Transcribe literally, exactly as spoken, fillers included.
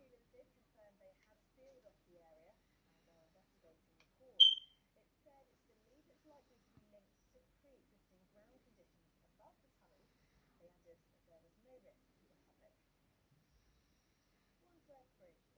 Limited confirmed they have sealed off the area and are investigating the cause. It said it's believed it's likely to be linked to pre-existing ground conditions above the tunnels. They added that there was no risk to the public. Wandsworth Bridge.